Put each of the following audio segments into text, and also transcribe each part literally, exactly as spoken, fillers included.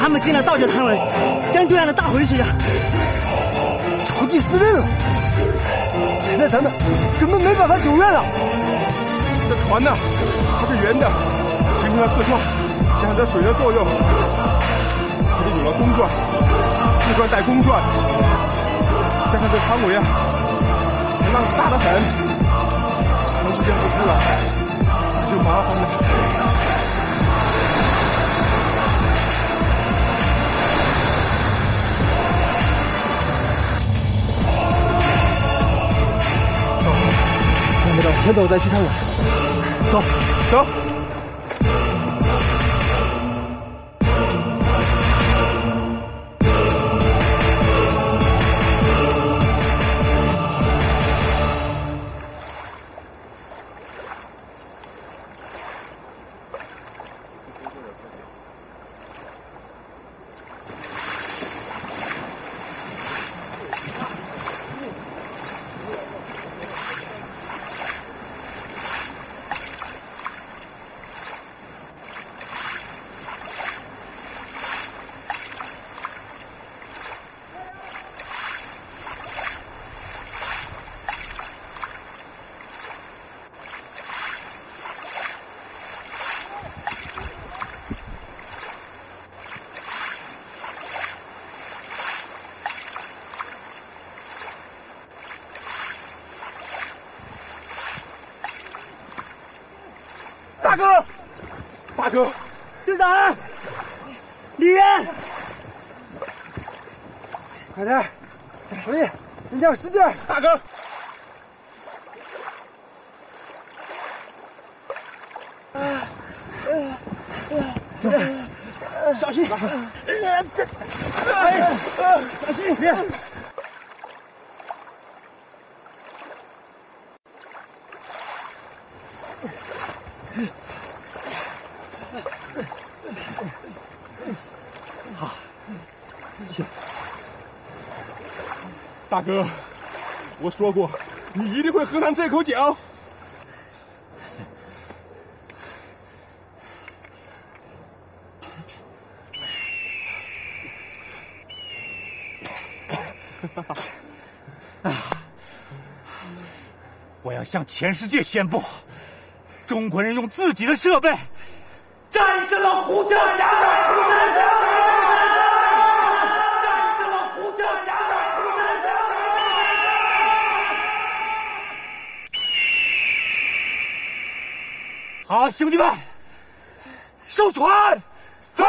他们进了道教摊位，跟对岸的大回是一样， 仇敌四面了。现在咱们根本没办法救援了。 这船呢，它是圆的，形成了自转，加上这水的作用，它就有了公转，自转带公转，加上这汤围啊，浪大得很，长时间不出来就麻烦了。 走，看不到前头再去看看。走， 走。大哥，大哥， 队长，李渊， 快点，小丽，人家使劲， 大哥。 小心！这，哎，小心！别！ 好，行。大哥，我说过，你一定会喝上这口酒。 我要向全世界宣布，中国人用自己的设备战胜了胡椒侠，战胜了战胜了胡椒侠，好，兄弟们，收船，走！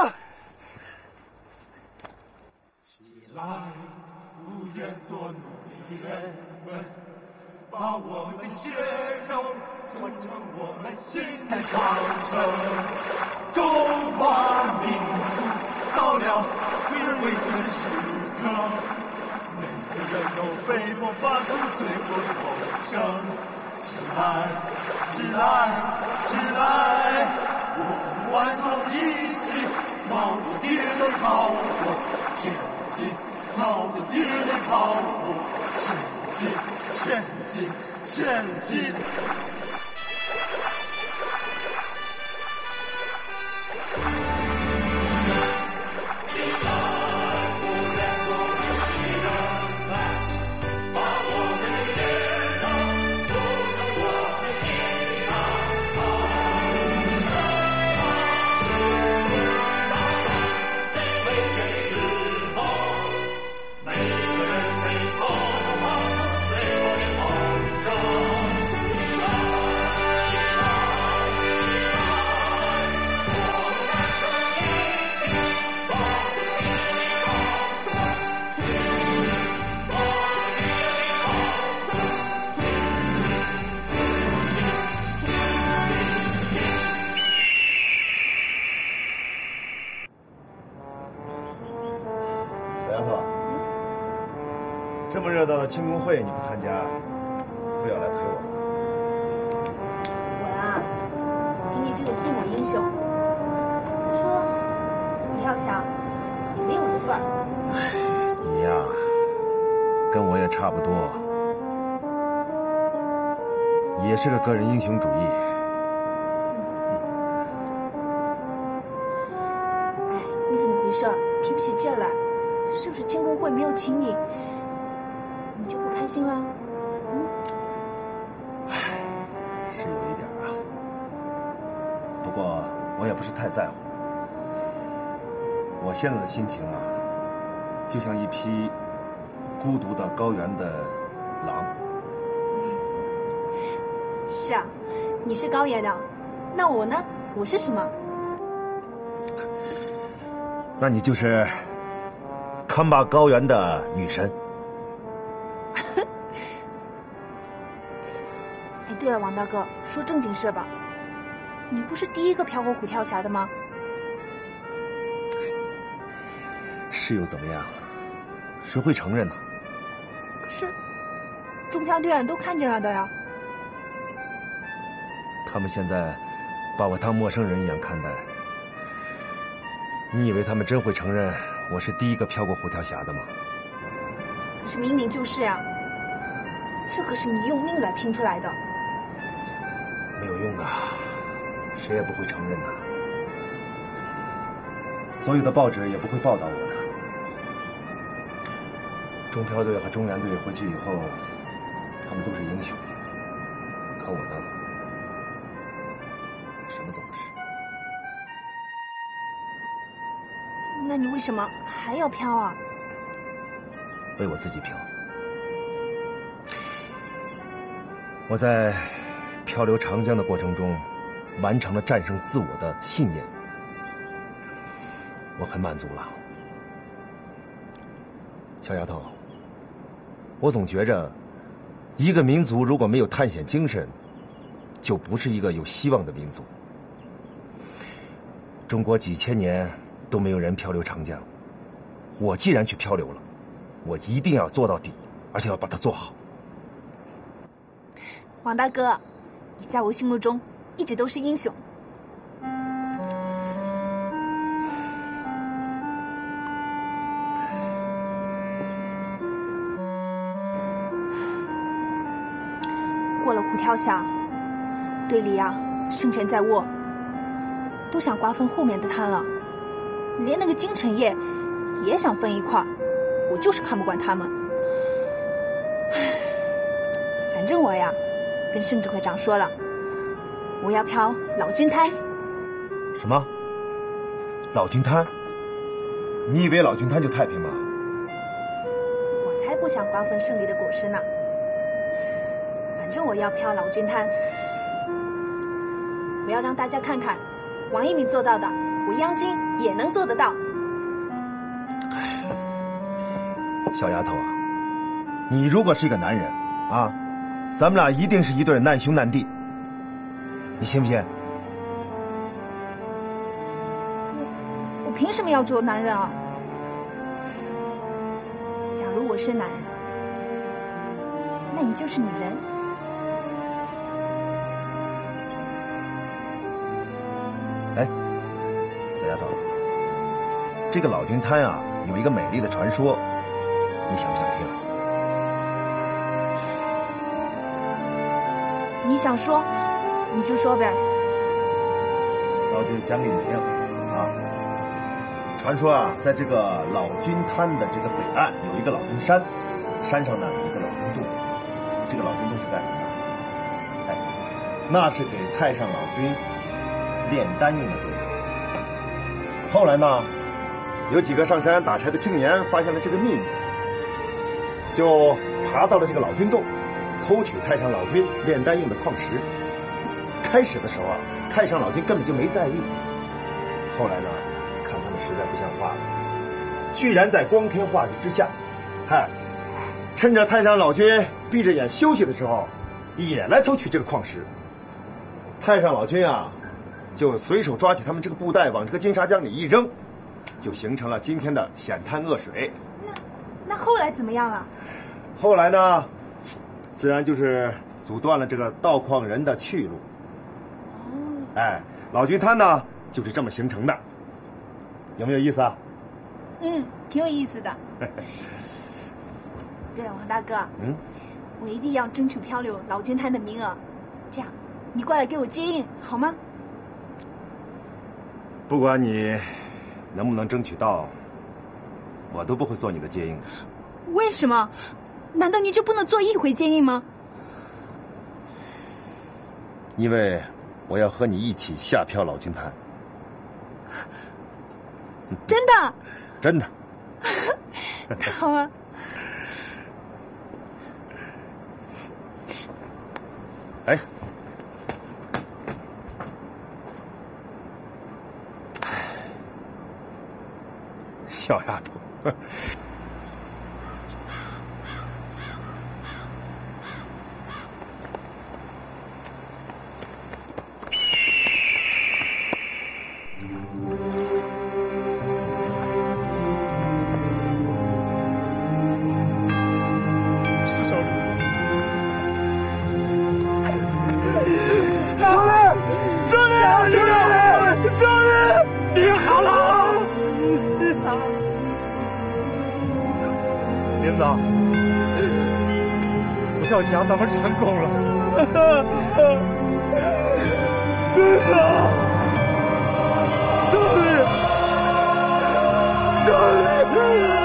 起来，不愿做奴隶的人们。把我们的血肉传承我们新的长城，中华民族到了最危险的时刻，每个人都被迫发出最后的吼声：起来，起来，起来！我们万众一心，冒着敌人的炮火前进，朝着敌人的炮火前进。前进，前进！ 这么热闹的庆功会你不参加，非要来陪我吗？ 我呀，比你这个寂寞英雄。再说，你要想，也没我的份儿。 你呀，跟我也差不多，也是个个人英雄主义。 哎，你怎么回事？ 请你，你就不开心了？嗯？ 唉，是有一点啊，不过我也不是太在乎。我现在的心情啊，就像一匹孤独的高原的狼。 是啊，你是高原的，那我呢？我是什么？ 那你就是康巴高原的女神。 哎，对了，王大哥，说正经事吧，你不是第一个飘过虎跳峡的吗？ 是又怎么样？谁会承认呢？ 可是，中漂队员都看见了的呀。 他们现在把我当陌生人一样看待。你以为他们真会承认我是第一个飘过虎跳峡的吗？ 可是明明就是呀，这可是你用命来拼出来的。 没有用的，谁也不会承认的。所有的报纸也不会报道我的。中漂队和中原队回去以后，他们都是英雄，可我呢，什么都不是。 那你为什么还要飘啊？ 为我自己飘。我在漂流长江的过程中，完成了战胜自我的信念，我很满足了。小丫头，我总觉着，一个民族如果没有探险精神，就不是一个有希望的民族。中国几千年都没有人漂流长江，我既然去漂流了，我一定要做到底，而且要把它做好。 王大哥，你在我心目中一直都是英雄。过了虎跳峡，队里啊胜券在握，都想瓜分后面的滩了，连那个金城业也想分一块，我就是看不惯他们。反正我呀跟盛指挥长说了，我要漂老君滩。 什么？老君滩？你以为老君滩就太平了？ 我才不想瓜分胜利的果实呢。反正我要漂老君滩，我要让大家看看，王一鸣做到的，我央军也能做得到。 小丫头啊，你如果是一个男人啊，咱们俩一定是一对难兄难弟，你信不信？ 我我凭什么要做男人啊？假如我是男人，那你就是女人。 哎，小丫头，这个老君滩啊，有一个美丽的传说，你想不想听？ 你想说，你就说呗。 那我就讲给你听啊。传说啊，在这个老君滩的这个北岸有一个老君山，山上呢有一个老君洞。这个老君洞是干什么的？哎，那是给太上老君炼丹用的地方。后来呢，有几个上山打柴的青年发现了这个秘密，就爬到了这个老君洞，偷取太上老君炼丹用的矿石。开始的时候啊，太上老君根本就没在意。后来呢，看他们实在不像话了，居然在光天化日之下，嗨，趁着太上老君闭着眼休息的时候，也来偷取这个矿石。太上老君啊，就随手抓起他们这个布袋往这个金沙江里一扔，就形成了今天的险滩恶水。 那那后来怎么样啊？ 后来呢，自然就是阻断了这个盗矿人的去路。哎，老君滩呢就是这么形成的，有没有意思啊？ 嗯，挺有意思的。对了，王大哥， 嗯， 我一定要争取漂流老君滩的名额，这样你过来给我接应好吗？ 不管你能不能争取到，我都不会做你的接应的。 为什么？难道你就不能做一回奸淫吗？ 因为我要和你一起下漂老君滩。 真的？ 真的。 好啊。 哎。小丫头。 跳墙，咱们成功了！ 真的，胜利，胜利！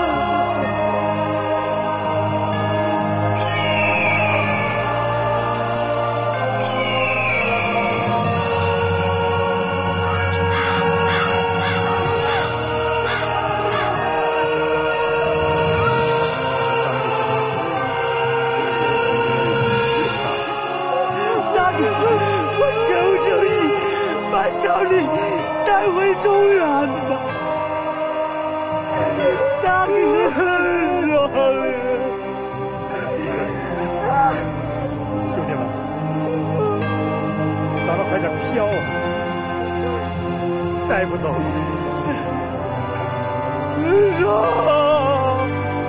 小李带回中原吧，大哥，小李， 兄弟们，咱们还得飘啊，带不走。 啊！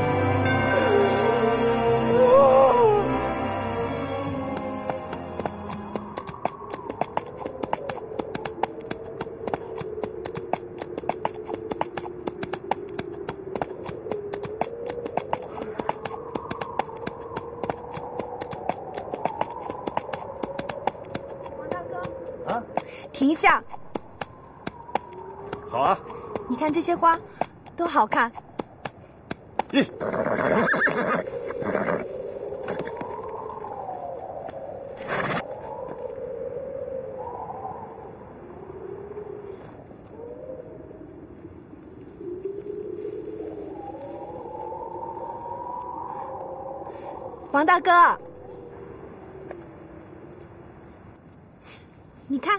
停下！ 好啊， 你看这些花，多好看。 咦， 王大哥，你看。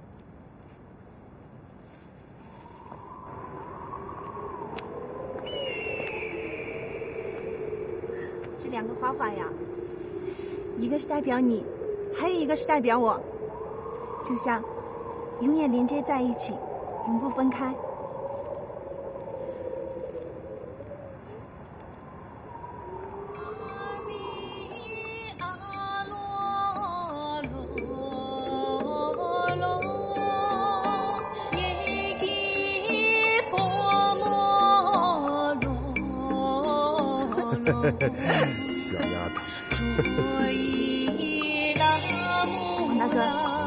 这两个花环呀，一个是代表你，还有一个是代表我，就像永远连接在一起，永不分开。 小丫头， 王大哥，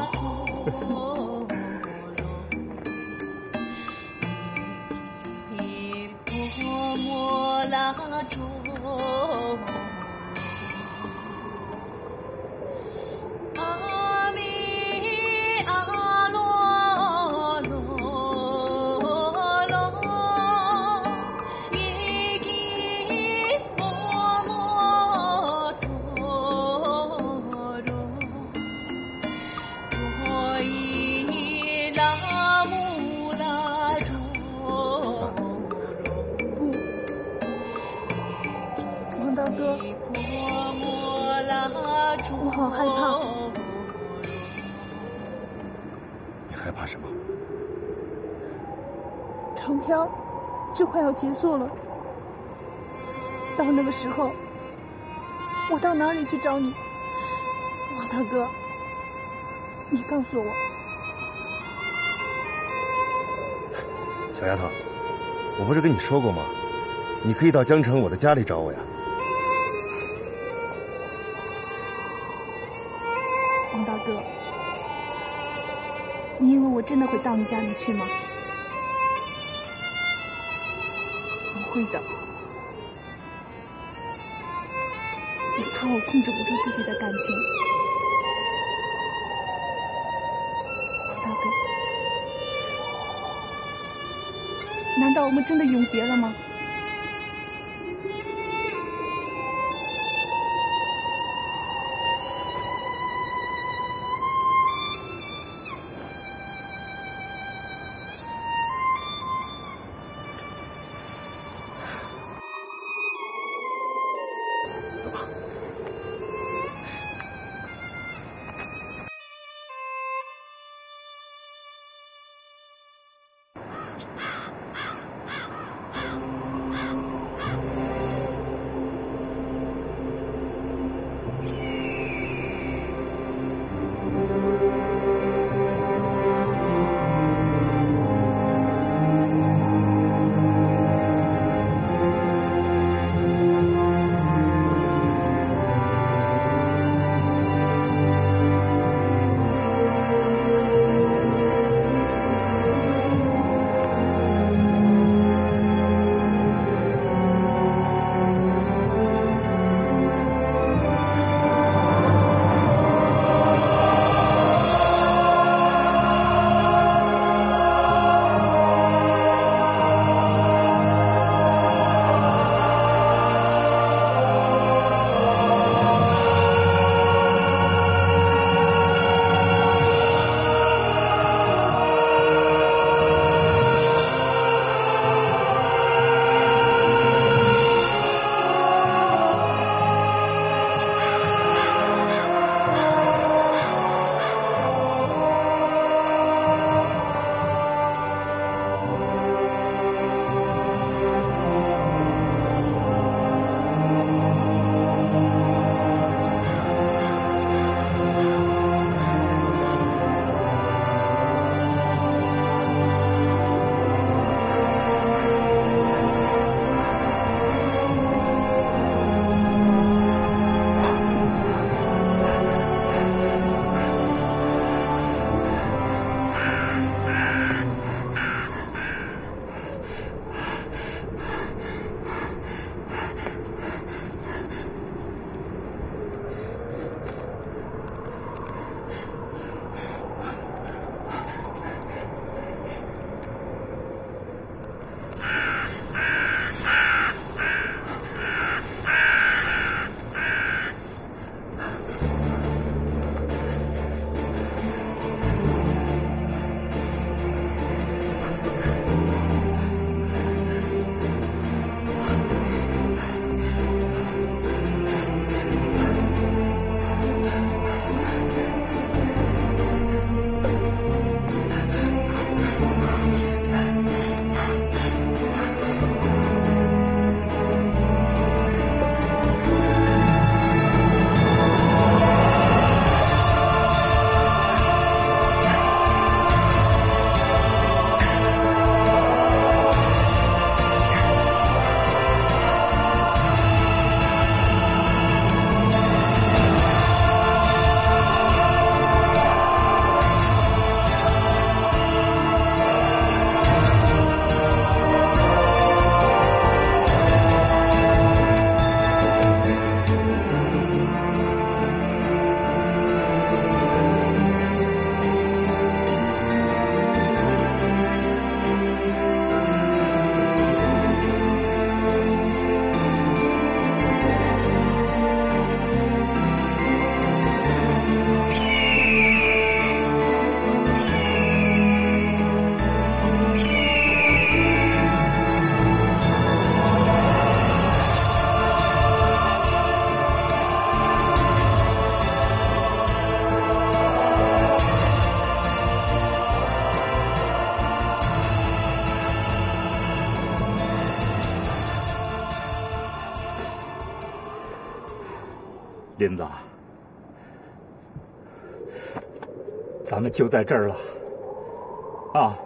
我好害怕。 你害怕什么？ 长漂就快要结束了，到那个时候，我到哪里去找你？王大哥，你告诉我。 小丫头，我不是跟你说过吗？你可以到江城我的家里找我呀。 王大哥，你以为我真的会到你家里去吗？不会的。 你怕我控制不住自己的感情。大哥，难道我们真的永别了吗？ 走吧。林子，咱们就在这儿了，啊！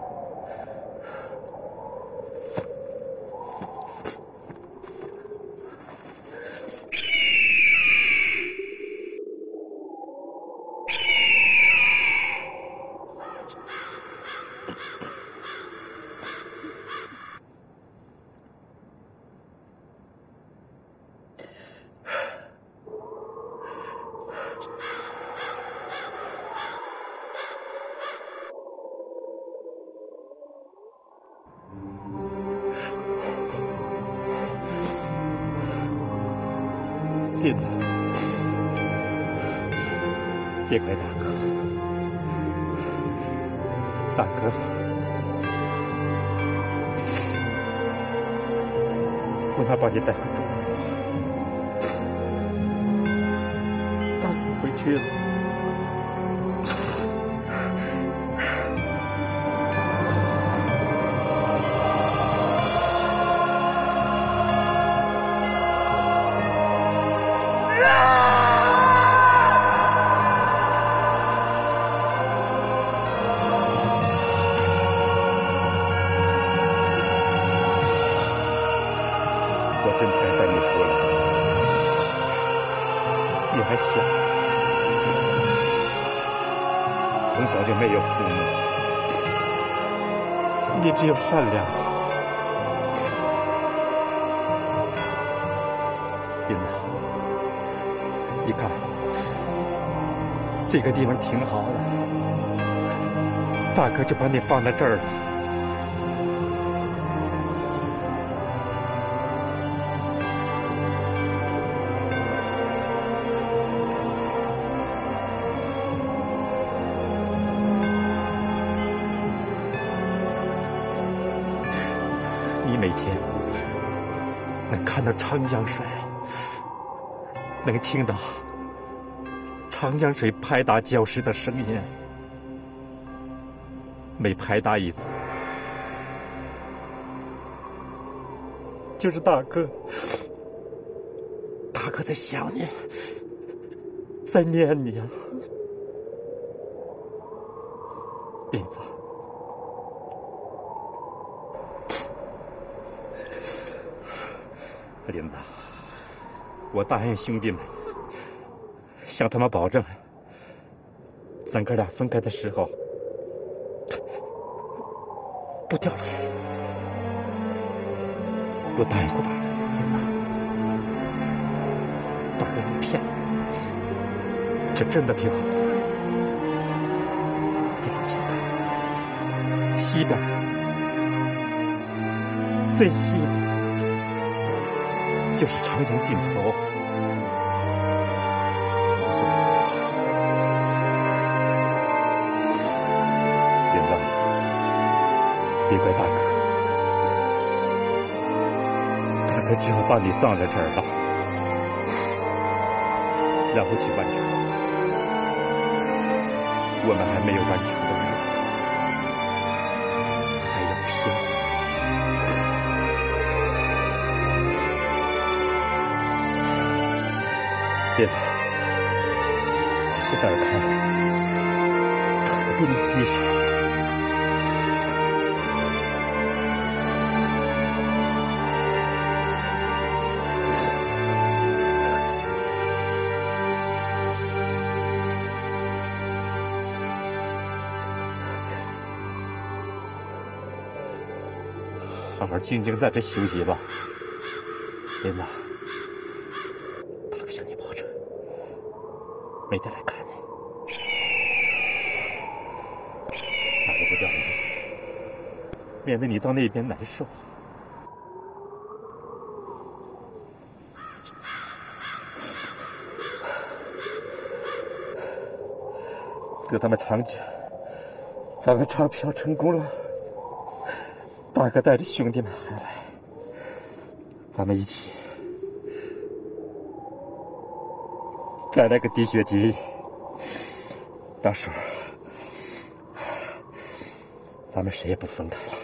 林子，别怪大哥，大哥，我哪把你带回中国？大哥回去了。没有父母，你只有善良。林子，你看，这个地方挺好的，大哥就把你放在这儿了。每天能看到长江水，能听到长江水拍打礁石的声音，每拍打一次，就是大哥，大哥在想你，在念你啊，林子。林子，我答应兄弟们，向他们保证，咱哥俩分开的时候不掉泪。我答应不答应？林子，大哥没骗你，这真的挺好的。你往前看，西边，最西边就是长江尽头。林子，别怪大哥，大哥只好把你葬在这儿了，然后去完成我们还没有完成的任务，还有天。叶子，现在看，可给你记上。好好静静在这休息吧，林子。没得来看你，大哥不掉你，免得你到那边难受。哥他们长久，咱们唱票成功了，大哥带着兄弟们还来，咱们一起。再来个滴血结义，到时候咱们谁也不分开了。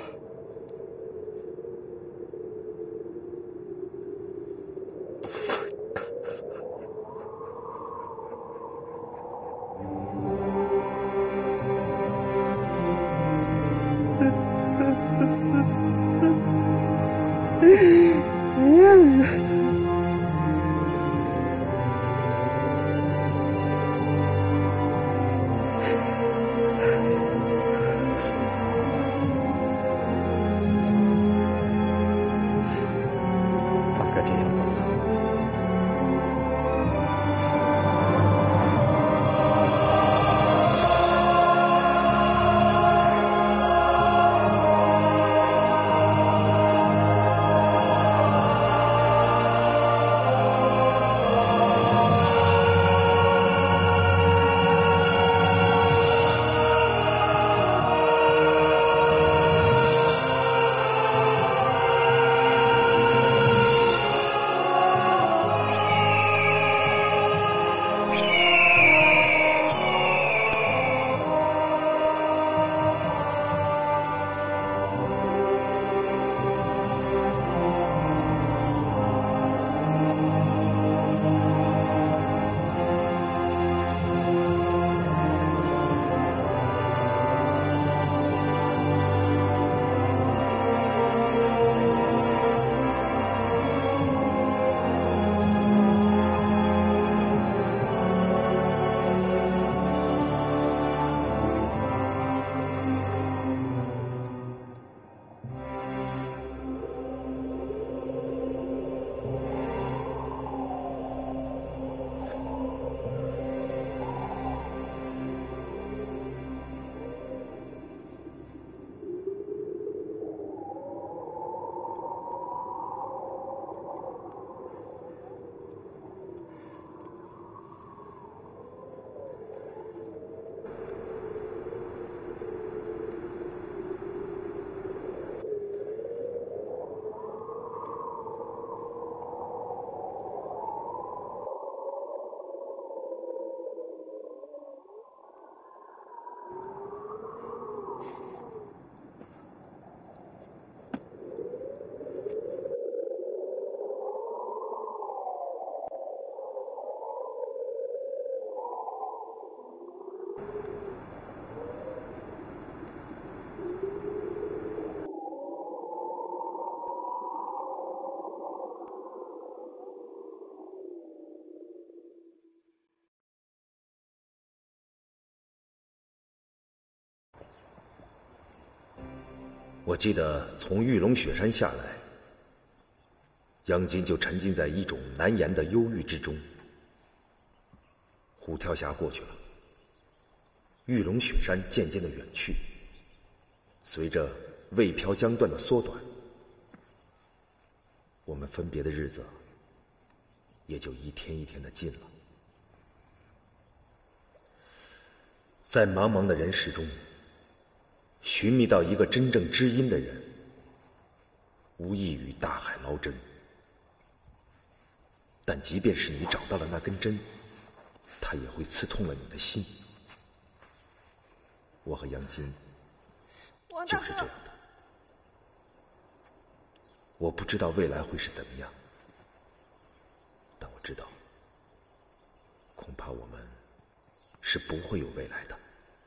我记得从玉龙雪山下来，杨金就沉浸在一种难言的忧郁之中。虎跳峡过去了，玉龙雪山渐渐的远去，随着渭漂江段的缩短，我们分别的日子也就一天一天的近了。在茫茫的人世中，寻觅到一个真正知音的人，无异于大海捞针。但即便是你找到了那根针，它也会刺痛了你的心。我和杨金就是这样的。我不知道未来会是怎么样，但我知道，恐怕我们是不会有未来的。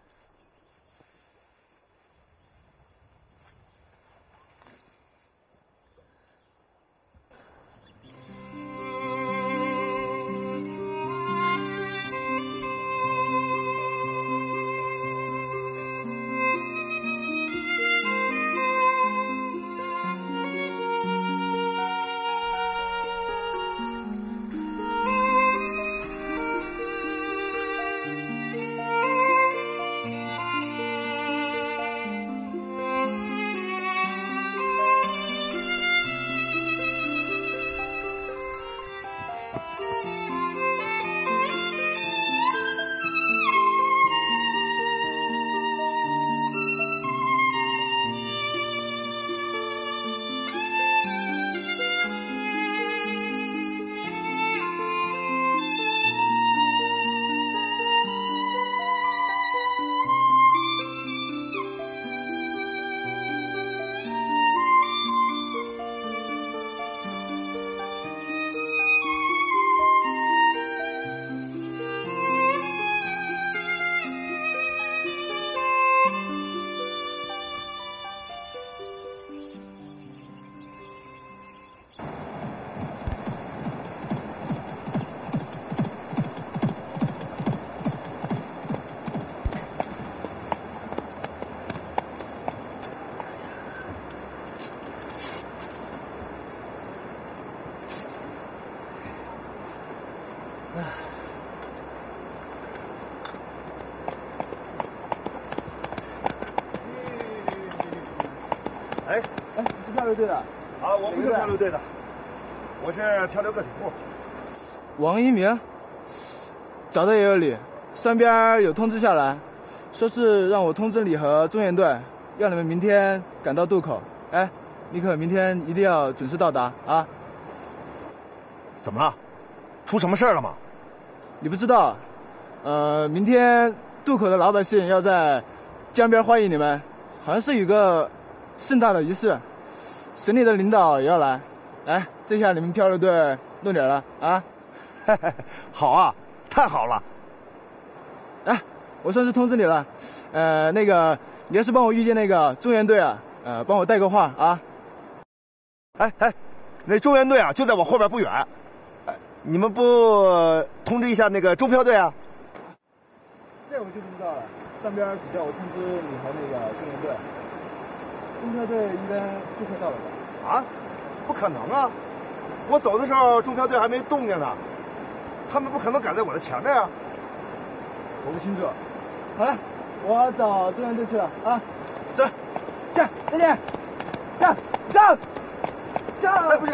哎哎，你是漂流队的？ 啊，我不是漂流队的，我是漂流个体户。 王一鸣，找的也有理，上边有通知下来，说是让我通知你和中原队，要你们明天赶到渡口。哎，你可明天一定要准时到达啊！ 怎么了？出什么事了吗？ 你不知道，呃，明天渡口的老百姓要在江边欢迎你们，好像是有个盛大的仪式，省里的领导也要来。哎，这下你们漂流队露脸了啊！ 好啊，太好了！ 哎，我算是通知你了，呃，那个你要是帮我遇见那个中原队啊，呃，帮我带个话啊。 哎哎，那中原队啊就在我后边不远，哎，你们不通知一下那个中漂队啊？ 这我就不知道了，上边只叫我通知你和那个中原队，中漂队应该就快到了吧？ 啊，不可能啊！我走的时候中漂队还没动静呢，他们不可能赶在我的前面啊！ 我不清楚。好了，我找中原队去了啊！ 走， 站，再见，站，站，站！ 哎，不是，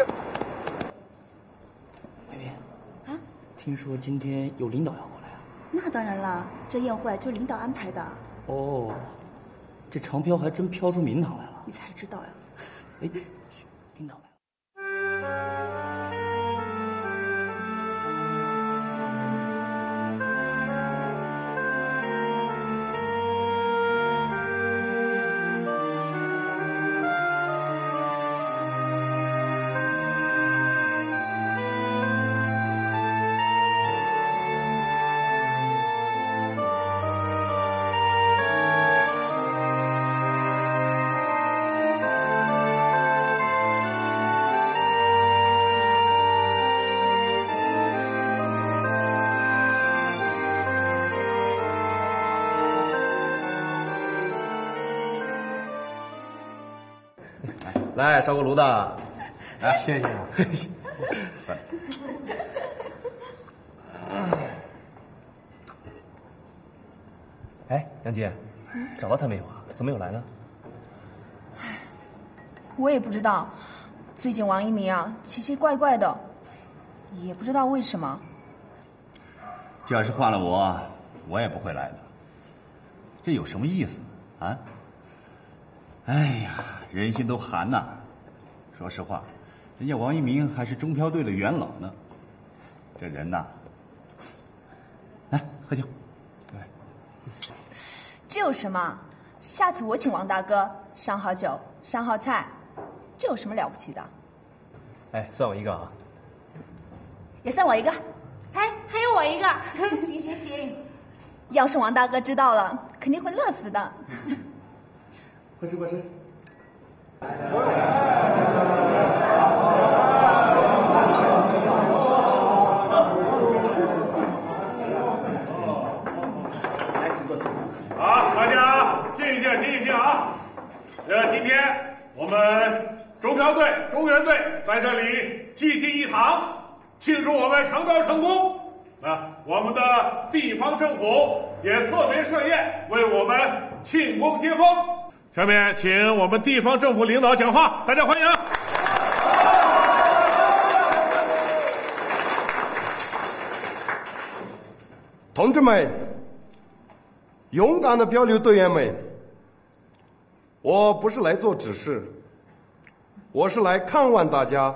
薇薇啊，听说今天有领导要过来啊？ 那当然了，这宴会就领导安排的。 哦，这长漂还真飘出名堂来了。 你才知道呀。 哎，领导来了。 来烧锅炉的，来，谢谢。哎，杨姐，找到他没有啊？怎么没有来呢？ 我也不知道，最近王一鸣啊，奇奇怪怪的，也不知道为什么。 这要是换了我，我也不会来的。这有什么意思啊？哎呀，人心都寒呐！说实话，人家王一鸣还是中漂队的元老呢。这人呐，来喝酒。来， 这有什么？下次我请王大哥上好酒，上好菜，这有什么了不起的？ 哎，算我一个啊！ 也算我一个。 哎，还有我一个。行行行。 要是王大哥知道了，肯定会乐死的。 快吃快吃。 好，大家静一静，静一静啊！呃，今天我们中漂队、中原队在这里聚集一堂，庆祝我们承标成功。啊，我们的地方政府也特别设宴为我们庆功接风。下面请我们地方政府领导讲话，大家欢迎。 同志们，勇敢的漂流队员们，我不是来做指示，我是来看望大家，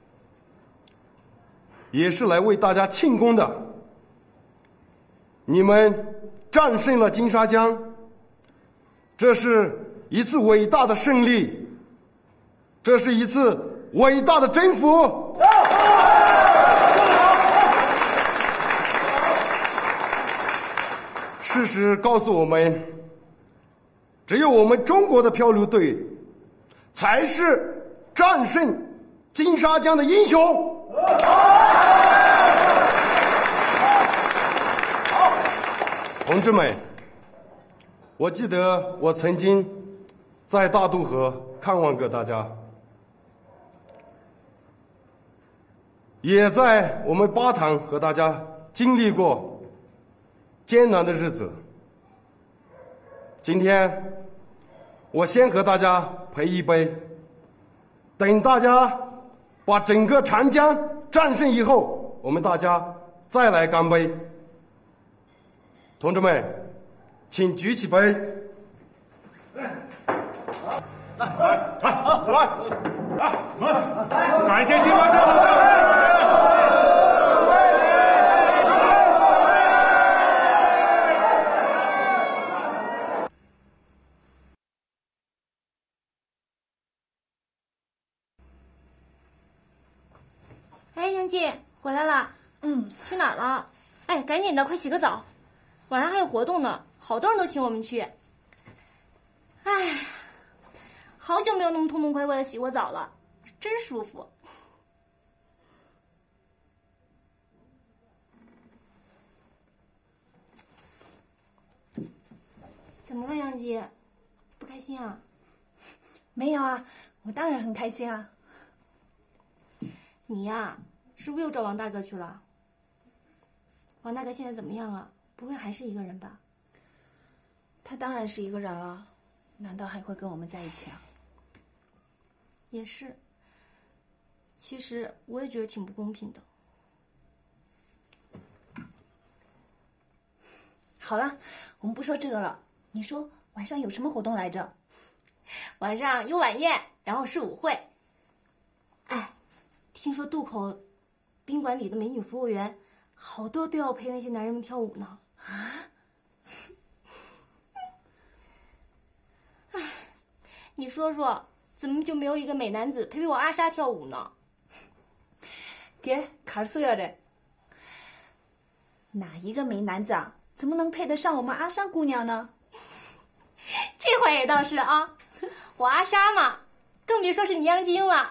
也是来为大家庆功的。你们战胜了金沙江，这是一次伟大的胜利，这是一次伟大的征服。事实告诉我们，只有我们中国的漂流队才是战胜金沙江的英雄。同志们，我记得我曾经在大渡河看望过大家，也在我们巴塘和大家经历过艰难的日子。今天我先和大家陪一杯，等大家把整个长江战胜以后，我们大家再来干杯。同志们，请举起杯。 来，来，来，来，感谢地方政府。 哎，杨姐回来了。嗯，去哪儿了？哎，赶紧的，快洗个澡。晚上还有活动呢，好多人都请我们去。哎，好久没有那么痛痛快快的洗过澡了，真舒服。怎么了，杨姐？不开心啊？ 没有啊，我当然很开心啊。 你呀，是不是又找王大哥去了？王大哥现在怎么样啊？不会还是一个人吧？ 他当然是一个人了，难道还会跟我们在一起啊？ 也是。其实我也觉得挺不公平的。 好了，我们不说这个了。你说晚上有什么活动来着？ 晚上有晚宴，然后是舞会。哎，听说渡口宾馆里的美女服务员，好多都要陪那些男人们跳舞呢。 啊？ 哎，你说说，怎么就没有一个美男子陪陪我阿莎跳舞呢？ 爹，卡苏要的。哪一个美男子啊，怎么能配得上我们阿莎姑娘呢？ 这话也倒是啊，我阿莎嘛，更别说是你央金了。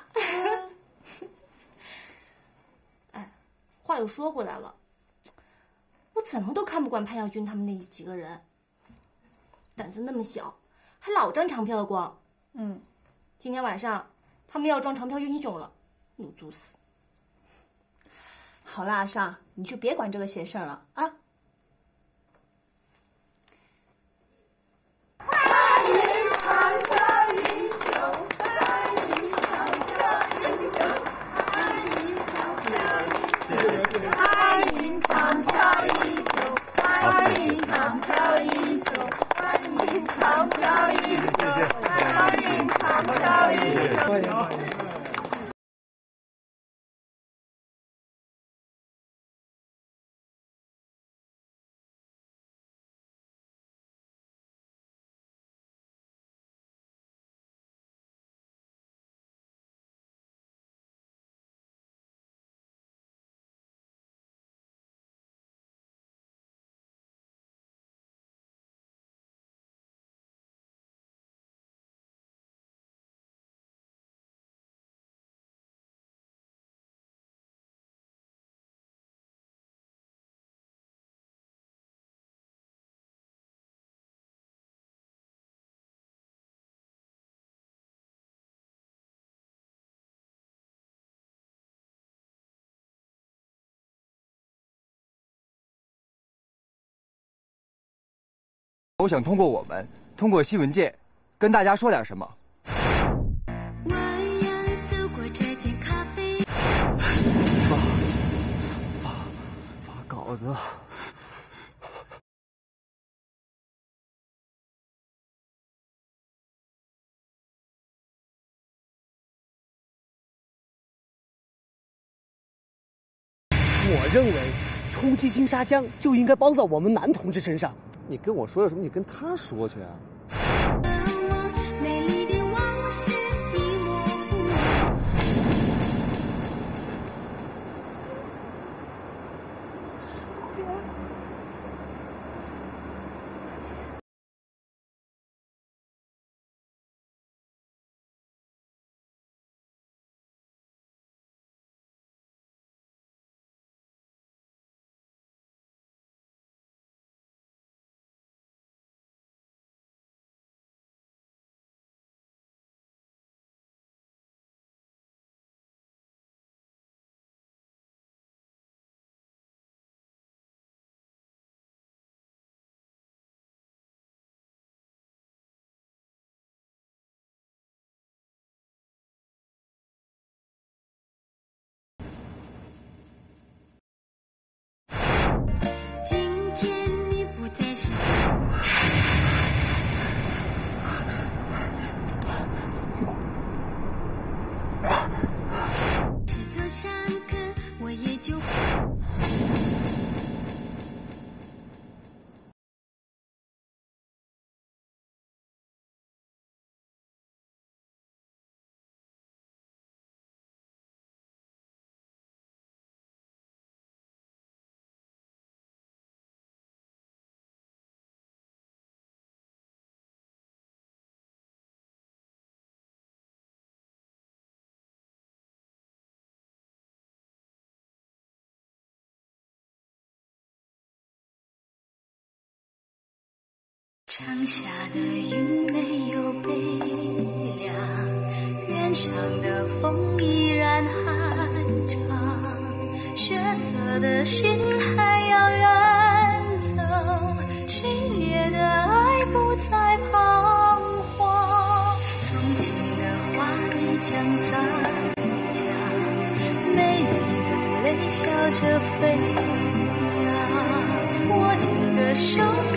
哎，话又说回来了，我怎么都看不惯潘耀军他们那几个人，胆子那么小，还老张长票的光。 嗯， 今天晚上他们要装长漂英雄了，怒作死。 好啦，阿尚，你就别管这个闲事儿了啊。 欢迎长漂英雄，欢迎长漂英雄，欢迎长漂英雄，欢迎长漂英雄，欢迎长漂英雄，欢迎长漂英雄，欢迎长漂英雄。 我想通过我们，通过新闻界，跟大家说点什么。 我要走过这间咖啡。 发发发稿子。 我认为，冲击金沙江就应该包在我们男同志身上。 你跟我说有什么？你跟他说去啊！ 美丽的往事已模糊。今天你不再是这座山坑，我也就长下的云没有悲凉，原上的风依然酣畅，血色的心还要远走，炽烈的爱不再彷徨。从前的花你将再讲，美丽的泪笑着飞扬，握紧的手